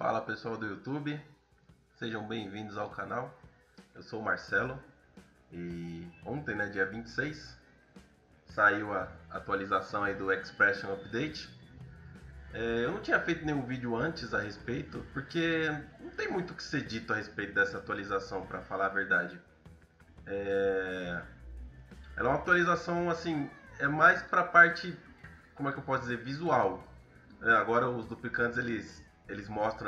Fala pessoal do YouTube, sejam bem-vindos ao canal. Eu sou o Marcelo e ontem, dia 26, saiu a atualização aí do Expression Update. Eu não tinha feito nenhum vídeo antes a respeito, porque não tem muito o que ser dito a respeito dessa atualização, para falar a verdade. Ela é uma atualização assim, é mais para a parte, como é que eu posso dizer, visual. Agora os duplicantes eles mostram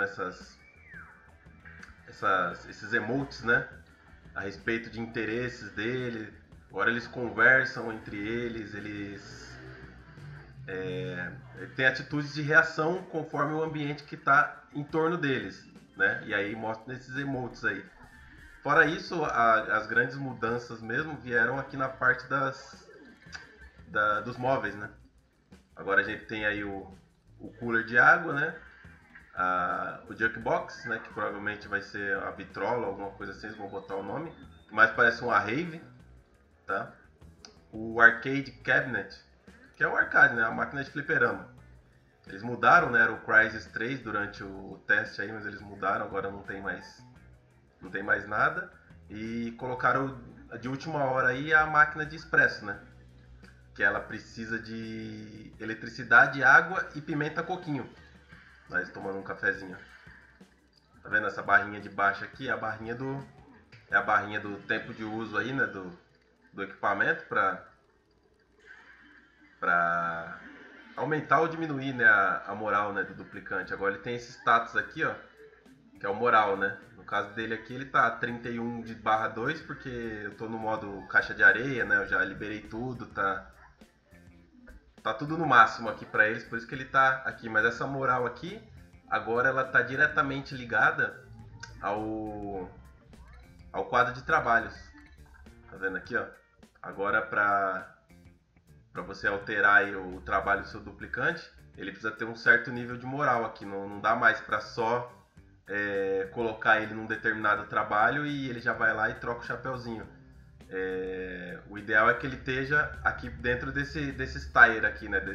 esses emotes, né? A respeito de interesses dele. Agora eles conversam entre eles têm atitudes de reação conforme o ambiente que está em torno deles, né? E aí mostra nesses emotes aí. Fora isso, as grandes mudanças mesmo vieram aqui na parte dos móveis, né? Agora a gente tem aí o cooler de água, né? O Jukebox, né, que provavelmente vai ser a vitrola, alguma coisa assim, eles vão botar o nome, mas parece um Rave, tá? O Arcade Cabinet, que é um arcade, né, a máquina de fliperama. Eles mudaram, né, era o Crysis 3 durante o teste aí, mas eles mudaram, agora não tem mais nada. E colocaram de última hora aí a máquina de expresso, né, que ela precisa de eletricidade, água e pimenta coquinho. Nós tomando um cafezinho. Tá vendo essa barrinha de baixo aqui? É a barrinha do tempo de uso aí, né? Do equipamento para aumentar ou diminuir, né? A moral, né? Do duplicante. Agora ele tem esse status aqui, ó. Que é o moral, né? No caso dele aqui ele tá 31 de /2 porque eu tô no modo caixa de areia, né? Eu já liberei tudo, tá tudo no máximo aqui para eles, por isso que ele tá aqui. Mas essa moral aqui, agora ela tá diretamente ligada ao quadro de trabalhos. Tá vendo aqui, ó? Agora para você alterar aí o trabalho do seu duplicante, ele precisa ter um certo nível de moral aqui. Não dá mais para só colocar ele num determinado trabalho e ele já vai lá e troca o chapeuzinho. O ideal é que ele esteja aqui dentro desses tire aqui, né?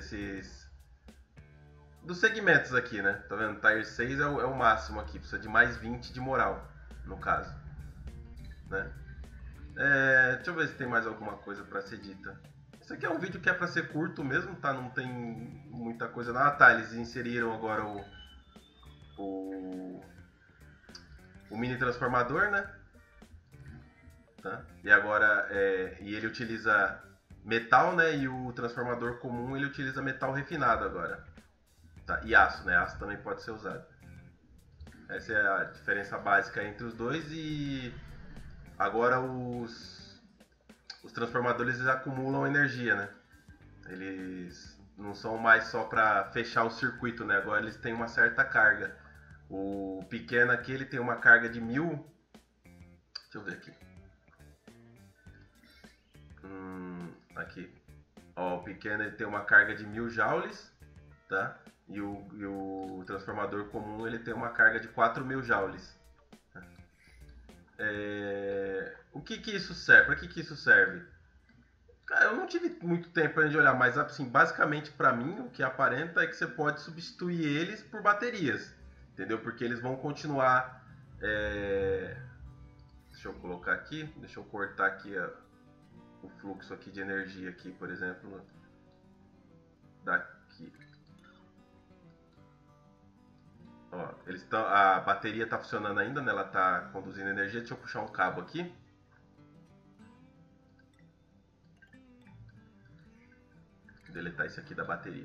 Dos segmentos aqui, né? Tá vendo? Tire 6 é o máximo aqui, precisa de mais 20 de moral, no caso, né? Deixa eu ver se tem mais alguma coisa para ser dita. Esse aqui é um vídeo que é para ser curto mesmo, tá? Não tem muita coisa. Tá, eles inseriram agora o mini transformador, né? Tá? E agora e ele utiliza metal, né? E o transformador comum ele utiliza metal refinado agora, tá? E aço, né? Aço também pode ser usado. Essa é a diferença básica entre os dois. E agora os transformadores eles acumulam energia, né? Eles não são mais só para fechar o circuito, né? Agora eles têm uma certa carga. O pequeno aqui ele tem uma carga de 1000. Deixa eu ver aqui. Aqui, ó, o pequeno ele tem uma carga de 1000 joules, tá? E o transformador comum ele tem uma carga de 4000 joules. Tá? O que isso serve? Para que isso serve? Cara, eu não tive muito tempo de olhar, mas assim, basicamente para mim o que aparenta é que você pode substituir eles por baterias, entendeu? Porque eles vão continuar. Deixa eu colocar aqui, deixa eu cortar aqui o fluxo aqui de energia aqui, por exemplo, daqui. Ó, a bateria está funcionando ainda, né? Ela está conduzindo energia. Deixa eu puxar um cabo aqui. Vou deletar isso aqui da bateria.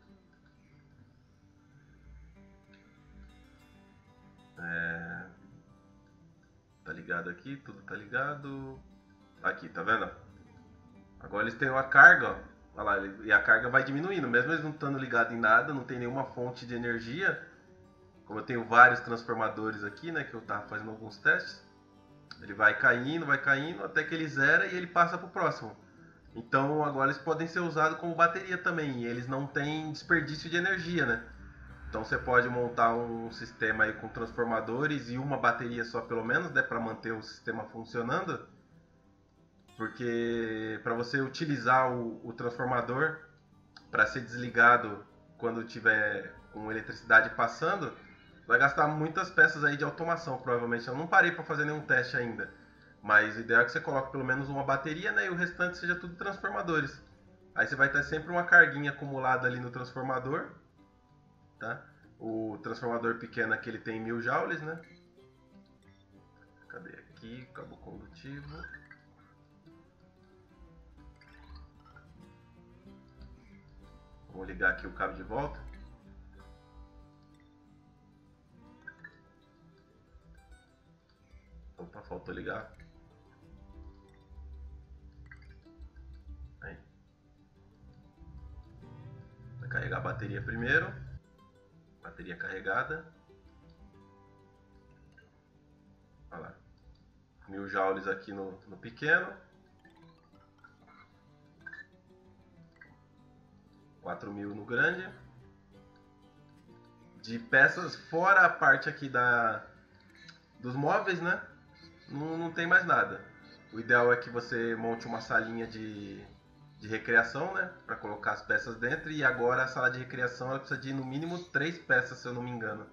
Tá ligado aqui, tudo tá ligado. Aqui, tá vendo? Agora eles têm uma carga, ó. Olha lá, e a carga vai diminuindo, mesmo eles não estando ligados em nada, não tem nenhuma fonte de energia. Como eu tenho vários transformadores aqui, né, que eu tava fazendo alguns testes, ele vai caindo, até que ele zera e ele passa pro próximo. Então agora eles podem ser usados como bateria também, e eles não têm desperdício de energia, né? Então você pode montar um sistema aí com transformadores e uma bateria só pelo menos, né, para manter o sistema funcionando. Porque para você utilizar o transformador para ser desligado quando tiver com eletricidade passando, vai gastar muitas peças aí de automação, provavelmente. Eu não parei para fazer nenhum teste ainda. Mas o ideal é que você coloque pelo menos uma bateria, né? E o restante seja tudo transformadores. Aí você vai ter sempre uma carguinha acumulada ali no transformador, tá? O transformador pequeno aqui ele tem 1000 joules, né? Cadê aqui? Cabo condutivo. Vamos ligar aqui o cabo de volta. Opa, faltou ligar. Aí. Vai carregar a bateria primeiro. Bateria carregada. Olha lá. 1000 joules aqui no pequeno. 4000 no grande. De peças, fora a parte aqui dos móveis, né? Não tem mais nada. O ideal é que você monte uma salinha de recreação, né? Para colocar as peças dentro. E agora a sala de recreação ela precisa de no mínimo 3 peças, se eu não me engano.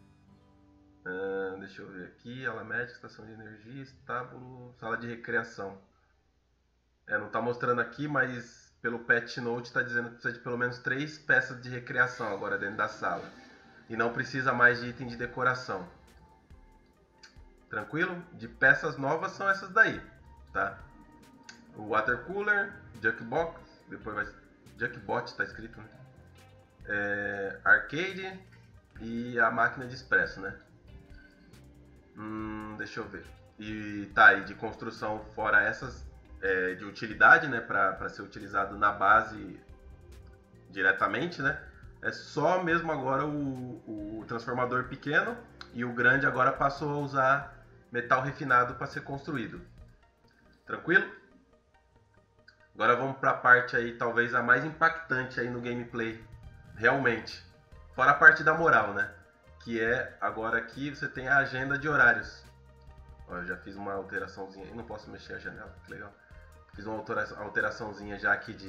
Deixa eu ver aqui. Aula médica, estação de energia, estábulo, sala de recreação. Não está mostrando aqui, mas pelo patch note está dizendo que precisa de pelo menos 3 peças de recreação agora dentro da sala. E não precisa mais de item de decoração. Tranquilo? De peças novas são essas daí, tá? O water cooler, jukebox, depois vai jukbot tá escrito, né? Arcade e a máquina de expresso, né? Deixa eu ver. E tá aí de construção fora essas de utilidade, né? Para ser utilizado na base diretamente, né? É só mesmo agora o transformador pequeno e o grande agora passou a usar metal refinado para ser construído. Tranquilo? Agora vamos para a parte aí talvez a mais impactante aí no gameplay, realmente. Fora a parte da moral, né? Que é agora aqui você tem a agenda de horários. Ó, eu já fiz uma alteraçãozinha aí, não posso mexer a janela, que legal. Fiz uma alteraçãozinha já aqui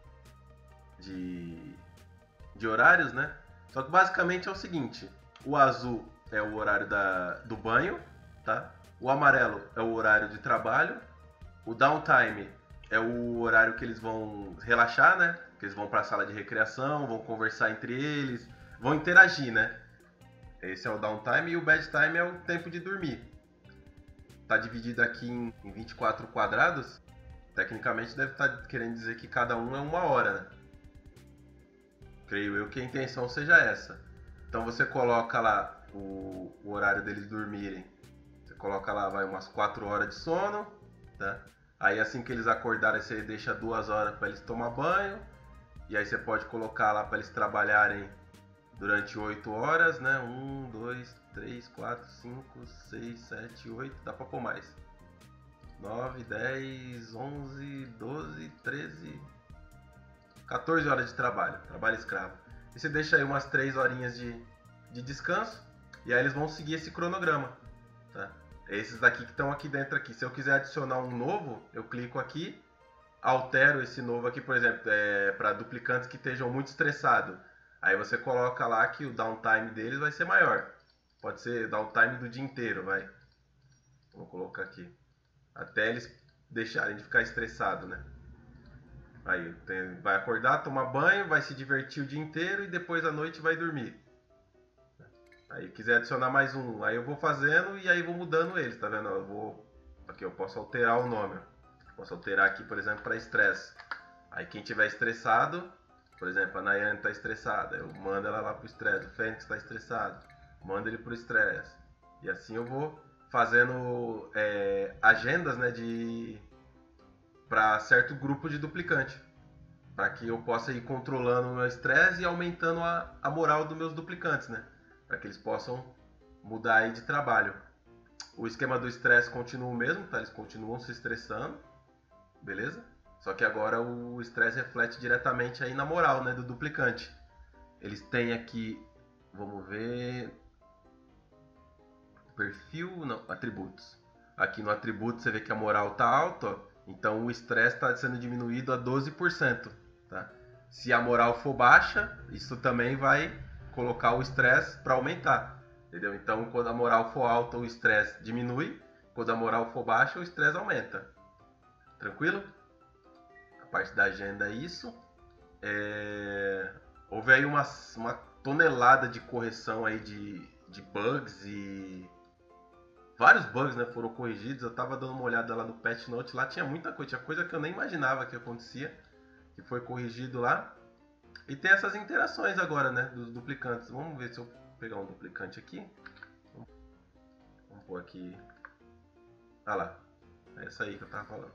de horários, né? Só que basicamente é o seguinte: o azul é o horário do banho, tá? O amarelo é o horário de trabalho. O downtime é o horário que eles vão relaxar, né? Que eles vão para a sala de recreação, vão conversar entre eles, vão interagir, né? Esse é o downtime e o bedtime é o tempo de dormir. Tá dividido aqui em 24 quadrados. Tecnicamente deve estar querendo dizer que cada um é 1 hora, né? Creio eu que a intenção seja essa. Então você coloca lá o horário deles dormirem. Você coloca lá, vai umas 4 horas de sono, tá? Aí assim que eles acordarem, você deixa 2 horas para eles tomar banho. E aí você pode colocar lá para eles trabalharem durante 8 horas, né? 1, 2, 3, 4, 5, 6, 7, 8, dá para pôr mais. 9, 10, 11, 12, 13, 14 horas de trabalho escravo. E você deixa aí umas 3 horinhas de descanso, e aí eles vão seguir esse cronograma, tá? Esses daqui que estão aqui dentro aqui. Se eu quiser adicionar um novo, eu clico aqui, altero esse novo aqui, por exemplo, para duplicantes que estejam muito estressados. Aí você coloca lá que o downtime deles vai ser maior. Pode ser downtime do dia inteiro, vai. Vou colocar aqui. Até eles deixarem de ficar estressados, né? Aí vai acordar, tomar banho, vai se divertir o dia inteiro e depois à noite vai dormir. Aí quiser adicionar mais um, aí eu vou fazendo e aí vou mudando eles, tá vendo? Aqui eu posso alterar o nome. Posso alterar aqui, por exemplo, para estresse. Aí quem tiver estressado, por exemplo, a Nayane está estressada, eu mando ela lá pro estresse. O Fênix está estressado, mando ele pro estresse. E assim eu vou fazendo agendas, né, para certo grupo de duplicante, para que eu possa ir controlando o meu estresse e aumentando a moral dos meus duplicantes, né, para que eles possam mudar aí de trabalho. O esquema do estresse continua o mesmo, tá? Eles continuam se estressando, beleza? Só que agora o estresse reflete diretamente aí na moral, né, do duplicante. Eles têm aqui, vamos ver, perfil, não, atributos. Aqui no atributo você vê que a moral tá alta, ó, então o estresse está sendo diminuído a 12%, tá? Se a moral for baixa, isso também vai colocar o estresse para aumentar. Entendeu? Então, quando a moral for alta, o estresse diminui. Quando a moral for baixa, o estresse aumenta. Tranquilo? A parte da agenda é isso. Houve aí uma tonelada de correção aí de bugs e vários bugs, né, foram corrigidos. Eu tava dando uma olhada lá no patch note, lá tinha muita coisa, tinha coisa que eu nem imaginava que acontecia, que foi corrigido lá. E tem essas interações agora, né, dos duplicantes. Vamos ver se eu pegar um duplicante aqui. Vamos pôr aqui. Ah lá, é essa aí que eu tava falando.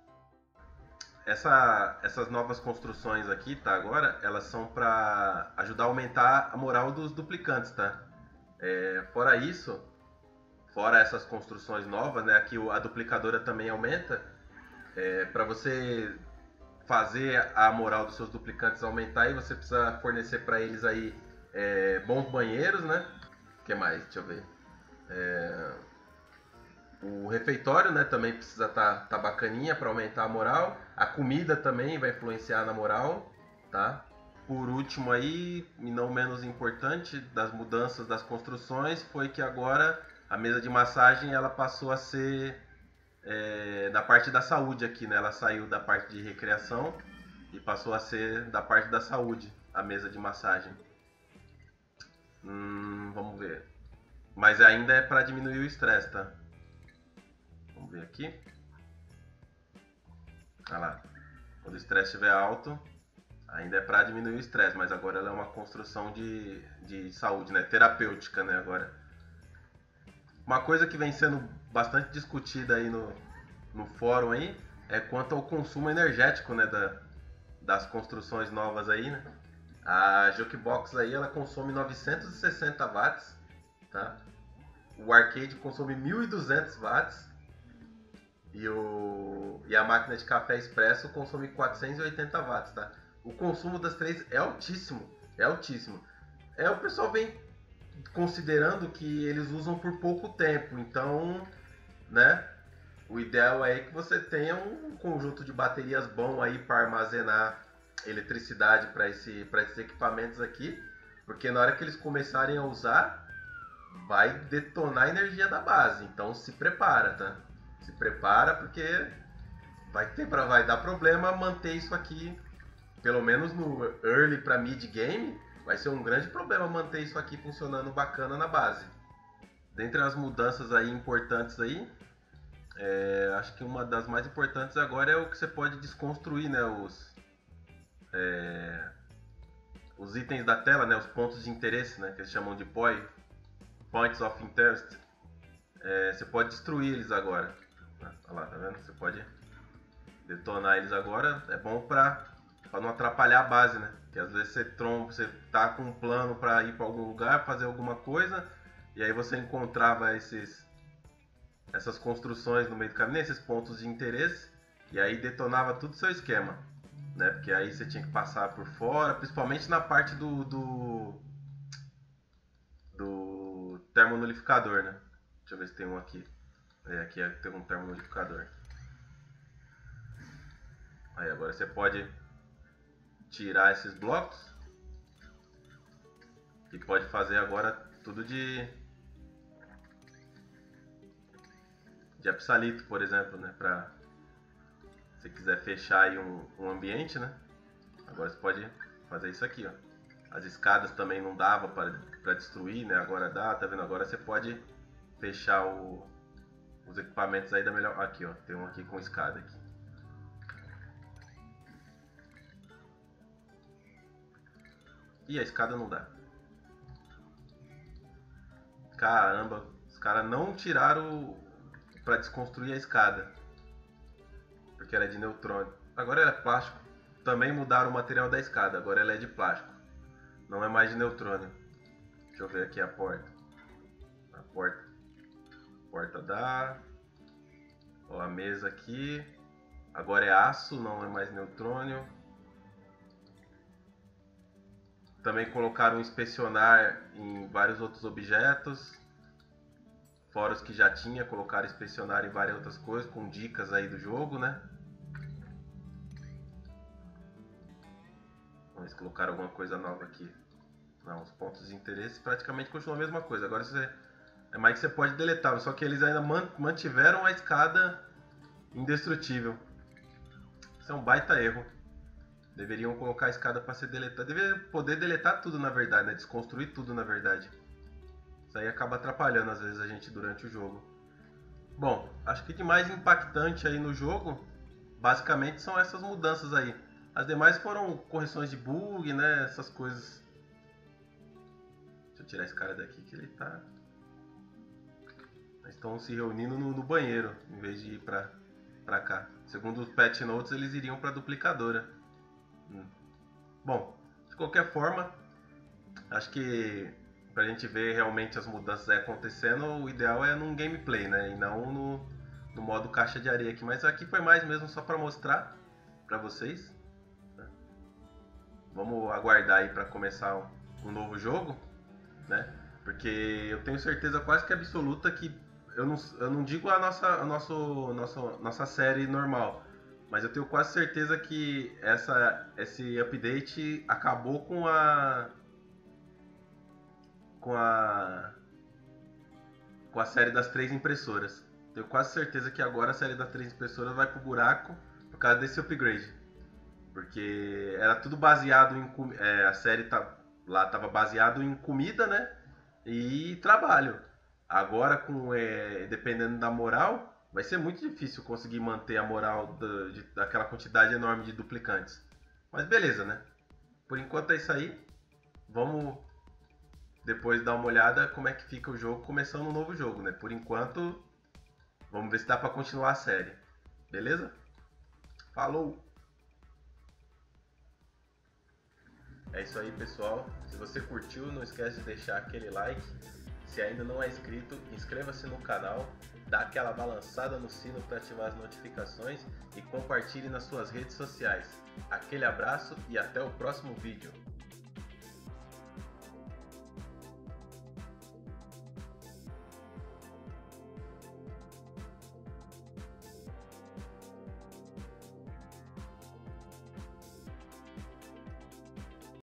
Essas novas construções aqui, tá, agora, elas são para ajudar a aumentar a moral dos duplicantes, tá? Fora isso, fora essas construções novas, né, aqui a duplicadora também aumenta, para você fazer a moral dos seus duplicantes aumentar, e você precisa fornecer para eles aí bons banheiros, né? O que mais? Deixa eu ver. O refeitório, né, também precisa tá bacaninha para aumentar a moral. A comida também vai influenciar na moral, tá? Por último aí, e não menos importante, das mudanças das construções, foi que agora a mesa de massagem ela passou a ser da parte da saúde aqui, né? Ela saiu da parte de recreação e passou a ser da parte da saúde, a mesa de massagem. Vamos ver. Mas ainda é para diminuir o estresse, tá? Vamos ver aqui. Olha lá. Quando o estresse estiver alto, ainda é para diminuir o estresse, mas agora ela é uma construção de saúde, né? Terapêutica, né? Agora. Uma coisa que vem sendo bastante discutida aí no fórum aí é quanto ao consumo energético, né? Das construções novas aí, né? A Jukebox aí ela consome 960 watts, tá? O arcade consome 1200 watts e a máquina de café expresso consome 480 watts, tá? O consumo das três é altíssimo, é altíssimo. O pessoal vem considerando que eles usam por pouco tempo, então, né? O ideal é que você tenha um conjunto de baterias bom aí para armazenar eletricidade para esses equipamentos aqui, porque na hora que eles começarem a usar, vai detonar a energia da base. Então se prepara, tá? Se prepara porque vai dar problema manter isso aqui, pelo menos no early para mid game, vai ser um grande problema manter isso aqui funcionando bacana na base. Dentre as mudanças aí importantes aí, acho que uma das mais importantes agora é o que você pode desconstruir, né, os itens da tela, né, os pontos de interesse, né, que eles chamam de Points of Interest. Você pode destruir eles agora. Olha lá, tá vendo? Você pode detonar eles agora. É bom para não atrapalhar a base, né? Porque às vezes você tá com um plano para ir para algum lugar, fazer alguma coisa, e aí você encontrava essas construções no meio do caminho, esses pontos de interesse, e aí detonava tudo o seu esquema, né? Porque aí você tinha que passar por fora, principalmente na parte do termonolificador, né? Deixa eu ver se tem um aqui. Aqui tem um termonolificador. Aí agora você pode tirar esses blocos e pode fazer agora tudo de apsalito, por exemplo, né? Pra se quiser fechar aí um ambiente, né? Agora você pode fazer isso aqui, ó. As escadas também não dava para destruir, né? Agora dá, tá vendo? Agora você pode fechar os equipamentos aí da melhor. Aqui, ó. Tem um aqui com escada aqui. E a escada não dá. Caramba, os caras não tiraram para desconstruir a escada, porque ela é de neutrônio. Agora ela é plástico. Também mudaram o material da escada. Agora ela é de plástico. Não é mais de neutrônio. Deixa eu ver aqui a porta. A porta dá. Ó, a mesa aqui. Agora é aço, não é mais neutrônio. Também colocaram inspecionar em vários outros objetos. Fora os que já tinha, colocaram inspecionar em várias outras coisas, com dicas aí do jogo, né? Vamos ver se colocaram alguma coisa nova aqui. Não, os pontos de interesse praticamente continuam a mesma coisa. Agora é mais que você pode deletar, só que eles ainda mantiveram a escada indestrutível. Isso é um baita erro. Deveriam colocar a escada para ser deletada. Deveria poder deletar tudo na verdade, né? Desconstruir tudo na verdade. Isso aí acaba atrapalhando às vezes a gente durante o jogo. Bom, acho que de mais impactante aí no jogo, basicamente são essas mudanças aí. As demais foram correções de bug, né? Essas coisas. Deixa eu tirar esse cara daqui que ele tá... Eles estão se reunindo no banheiro, em vez de ir pra cá. Segundo os patch notes, eles iriam pra duplicadora. Bom, de qualquer forma, acho que pra gente ver realmente as mudanças acontecendo, o ideal é num gameplay, né? E não no modo caixa de areia aqui. Mas aqui foi mais mesmo só pra mostrar pra vocês. Vamos aguardar aí pra começar um novo jogo, né? Porque eu tenho certeza quase que absoluta que eu não digo a nossa série normal, mas eu tenho quase certeza que esse update acabou com a série das 3 impressoras. Tenho quase certeza que agora a série das 3 impressoras vai pro buraco por causa desse upgrade. Porque era tudo baseado em... a série lá estava baseado em comida, né? E trabalho. Agora, dependendo da moral, vai ser muito difícil conseguir manter a moral daquela quantidade enorme de duplicantes. Mas beleza, né? Por enquanto é isso aí. Vamos depois dar uma olhada como é que fica o jogo começando um novo jogo, né? Por enquanto, vamos ver se dá pra continuar a série. Beleza? Falou! É isso aí, pessoal. Se você curtiu, não esquece de deixar aquele like. Se ainda não é inscrito, inscreva-se no canal, dá aquela balançada no sino para ativar as notificações e compartilhe nas suas redes sociais. Aquele abraço e até o próximo vídeo.